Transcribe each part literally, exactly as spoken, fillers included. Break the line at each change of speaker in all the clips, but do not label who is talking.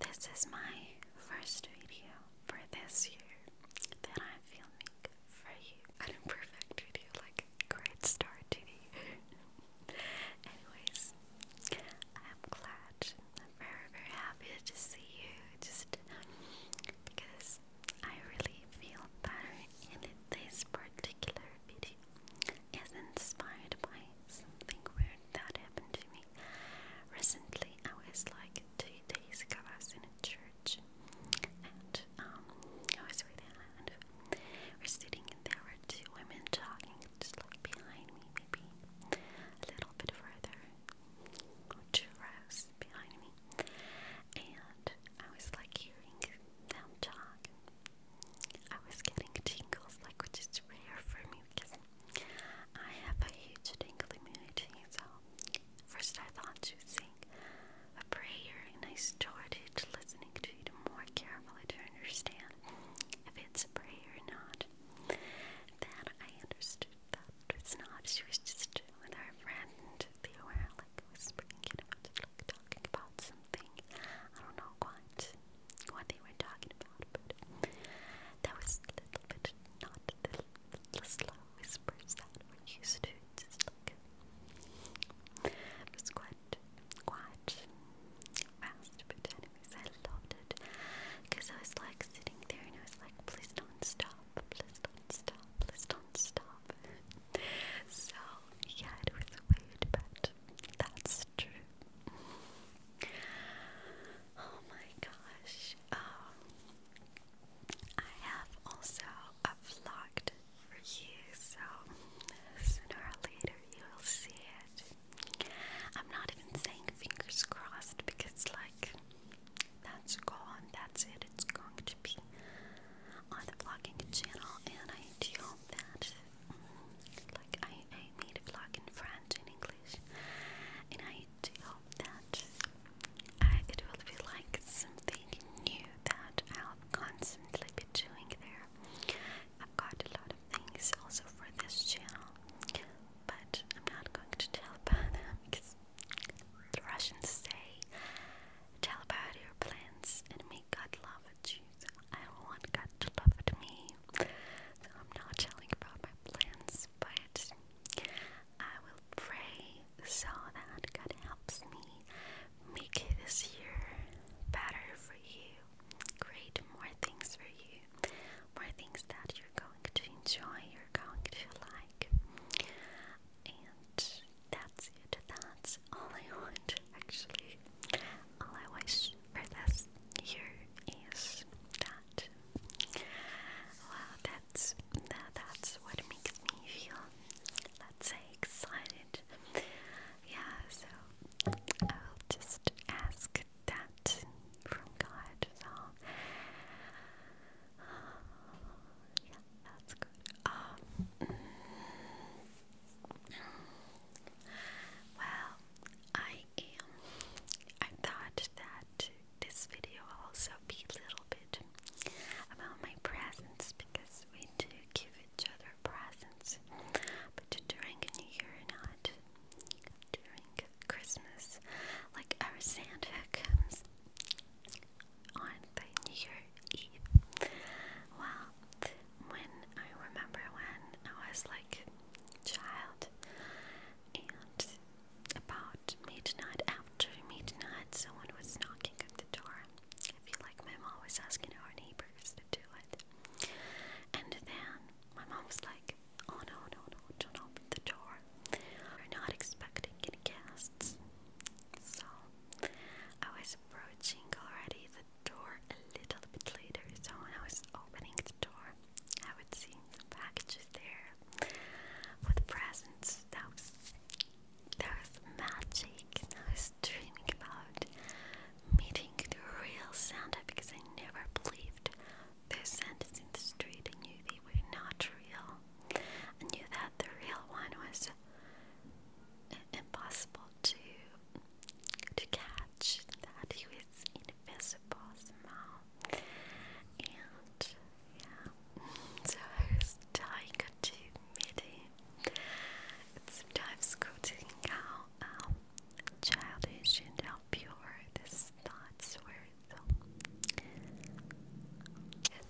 this is my first video for this year that I'm filming for you. An imperfect video, like a great start to the year. Anyways, I'm glad. I'm very, very happy to see you. Just because I really feel that in this particular video is inspired by something weird that happened to me recently. I was like two days ago, I was in a church and um, I was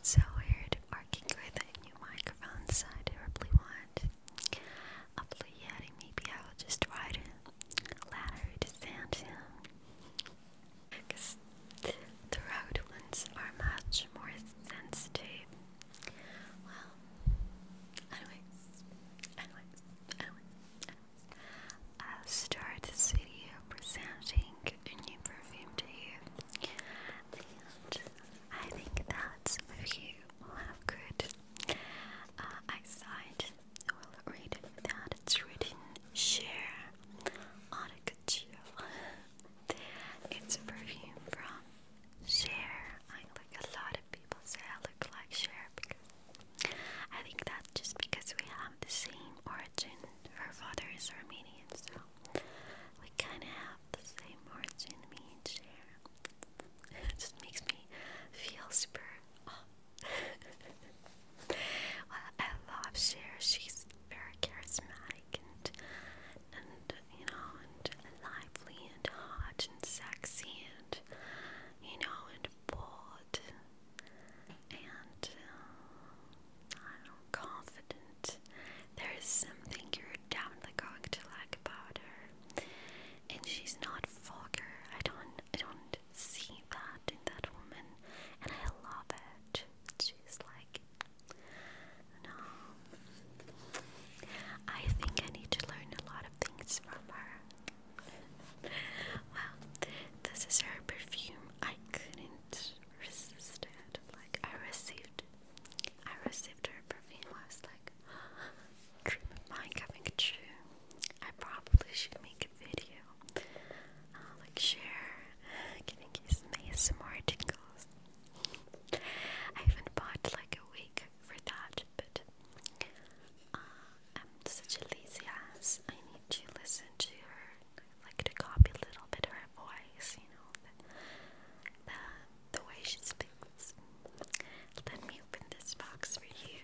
so weird working with a new microphone, so I terribly want hopefully Yeti. Maybe I will just write a letter to send him, because the road ones are much more sensitive. Well, anyways, anyways, anyways, I'll start this video presenting a new perfume to you, and I think that some of you who have good uh, eyesight will read that it's written Cher on a couture. It's a perfume from Cher. I like a lot of people say I look like Cher because I think that just because we have the same origin. Her father is Armenian, so we kind of have the same origin, me and Cher. It just makes me feel super. Oh. Well, I love Cher. She's very charismatic and and you know and lively and hot and sexy and you know and bold and uh, I don't know, confident. There is something you're definitely going to like about her, and she's not vulgar. I don't, I don't see that in that woman, and I love it. She's like, no, I think I need to learn a lot of things from her. Well, this is her perfume. I couldn't resist it. Like, I received, I received her perfume. I was like, dream of mine coming true. I probably should make a video, uh, like share, giving you some A S M R tingles. I even bought like a wig for that, but uh, I'm such a lazy ass. I need to listen to her, like to copy a little bit her voice, you know, the, the, the way she speaks. Let me open this box for you.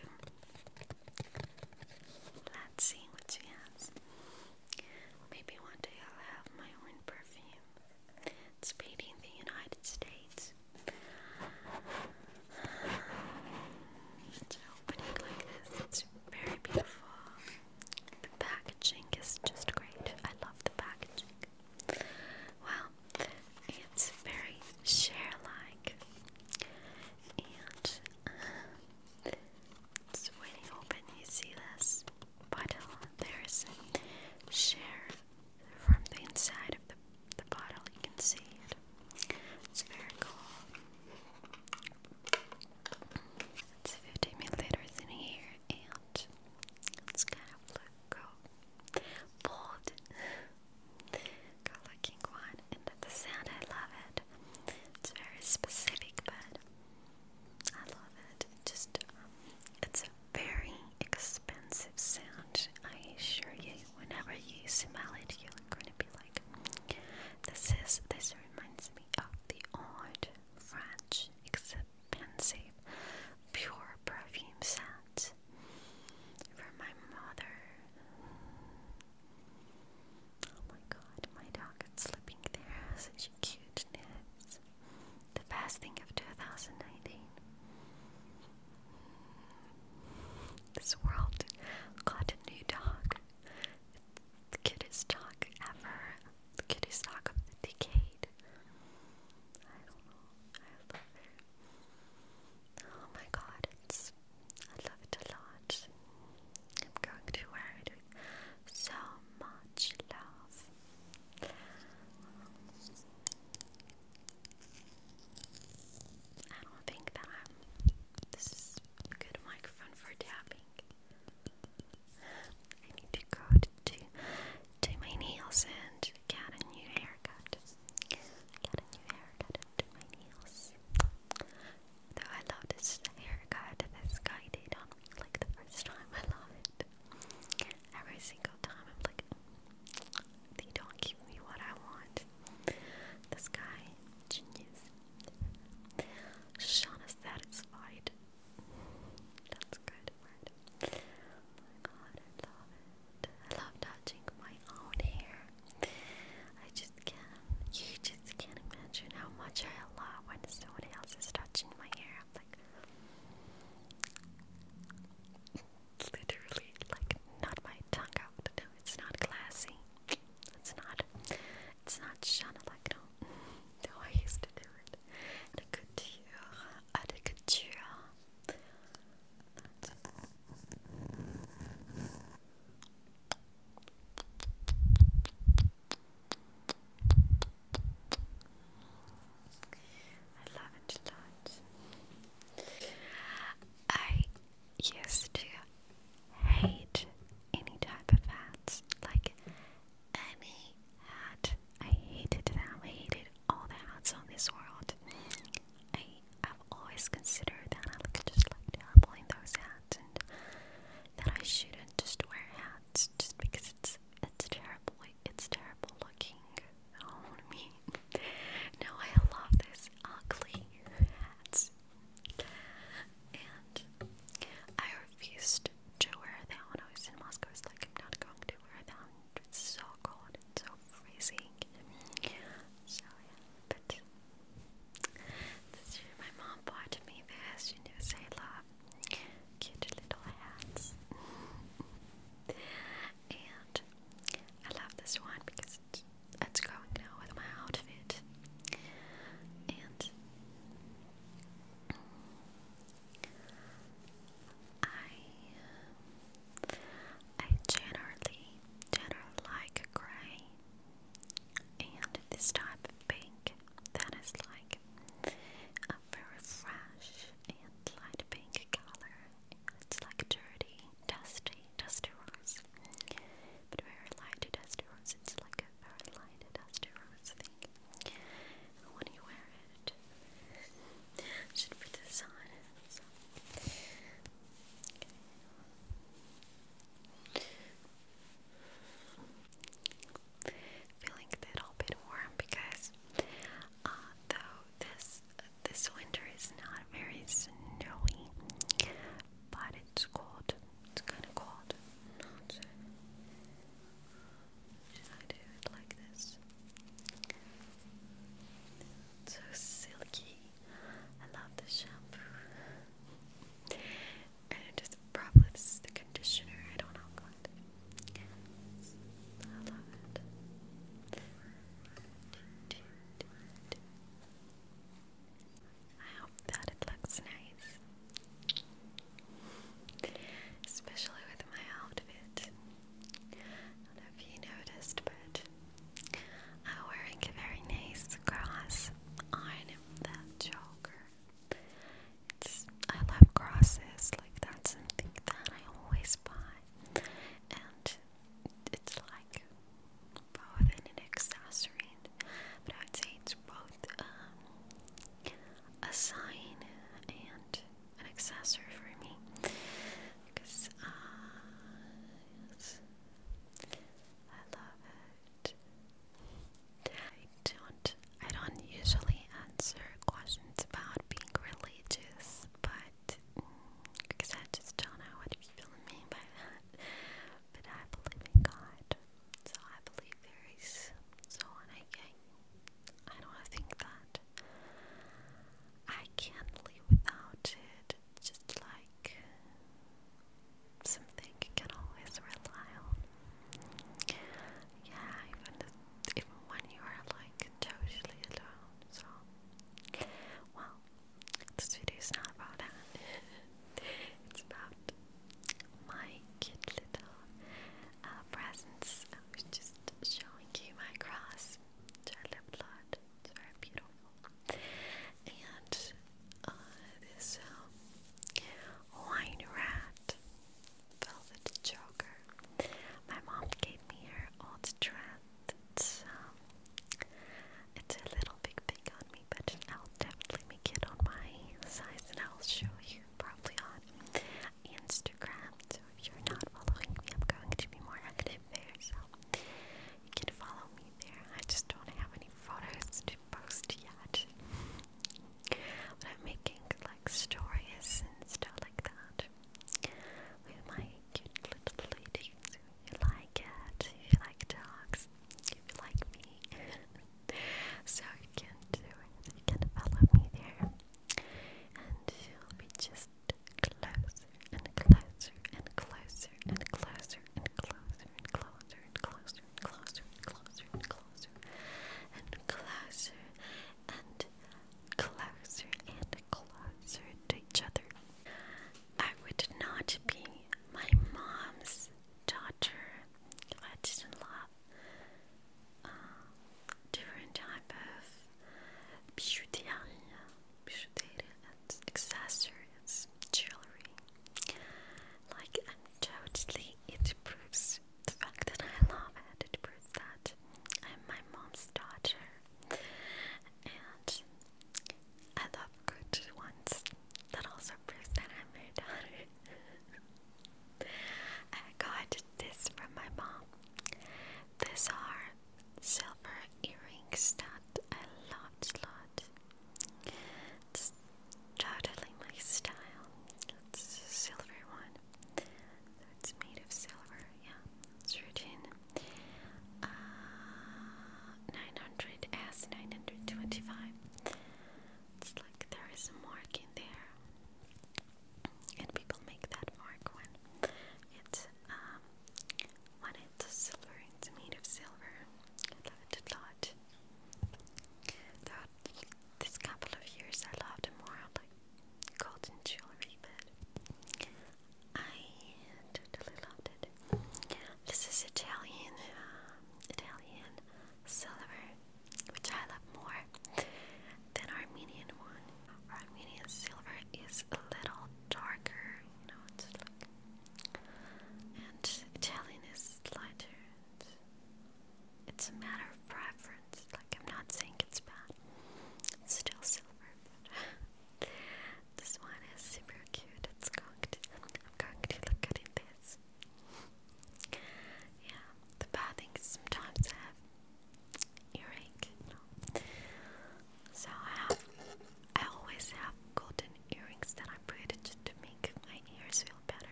Let's see what she has. Maybe one day I'll have my own perfume. It's made in the United States. It's opening like this. It's very beautiful. The packaging is just great. I love the packaging. Well, it's very Cher-like. And so when you open, you see this bottle. There's Cher from the inside of the, the bottle. You can see it. It's very cool. It's fifty milliliters in here, and it's kind of look cool, bold, good looking one. And the scent, I love it. It's very specific, but I love it. It just, it's a very expensive scent. I assure you, whenever you smell it, you're going to be like, this is, this reminds me of the old French expensive pure perfume scent from my mother. Oh my god, my dog is sleeping there. Such a cute news. The best thing of two thousand nineteen. This world got a new dog. The cutest dog ever. The cutest dog of the decade. I don't know. I love her. Oh my god, it's, I love it a lot. I'm going to wear it with so much love. I don't think that I'm, this is a good microphone for tapping.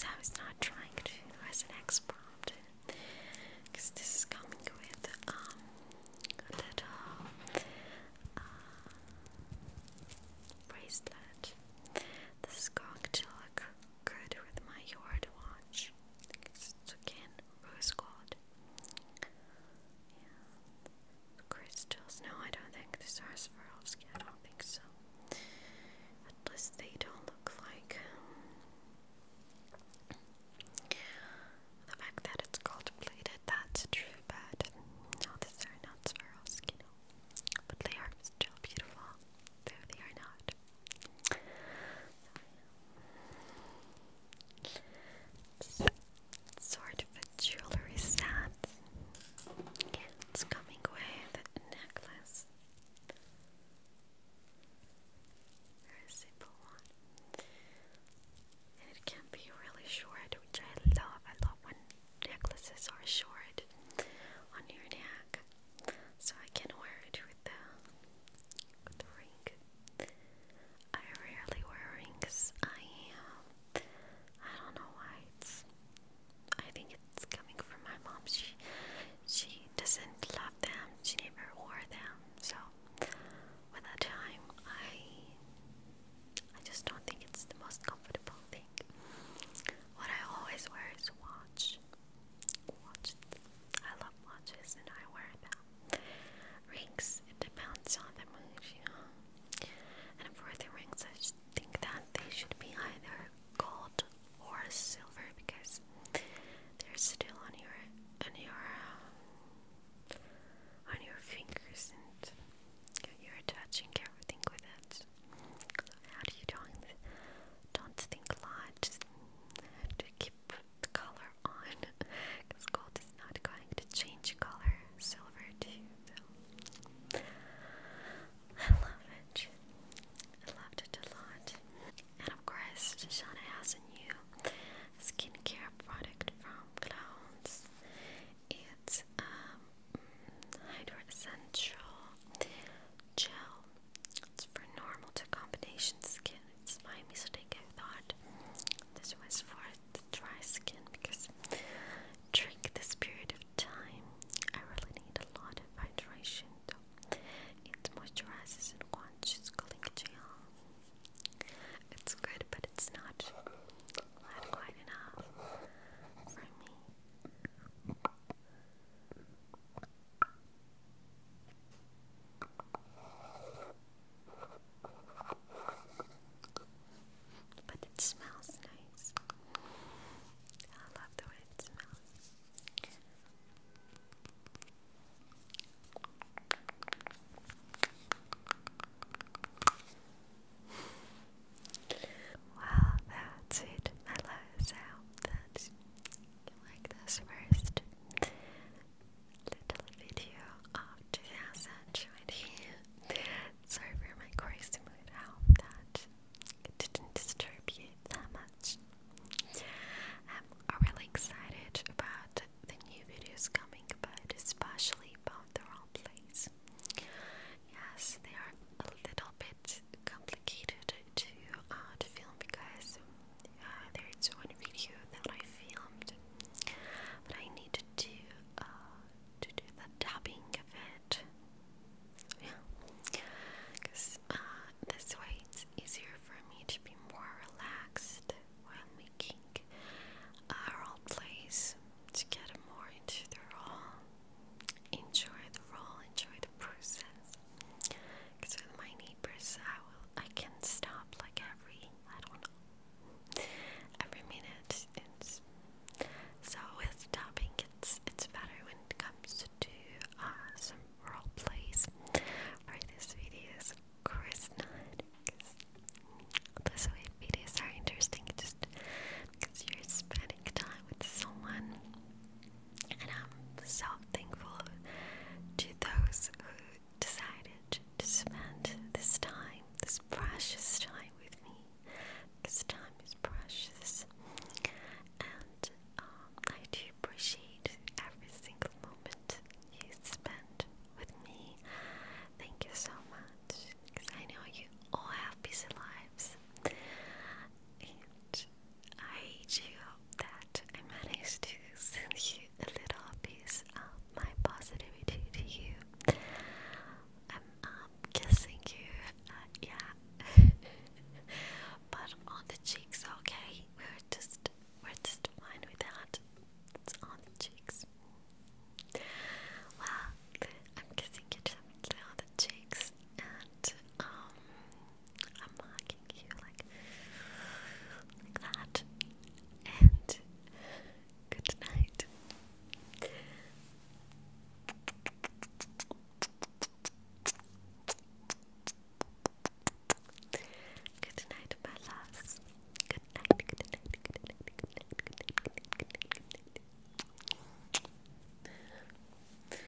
I was not trying to do as an X prompt, because this is coming with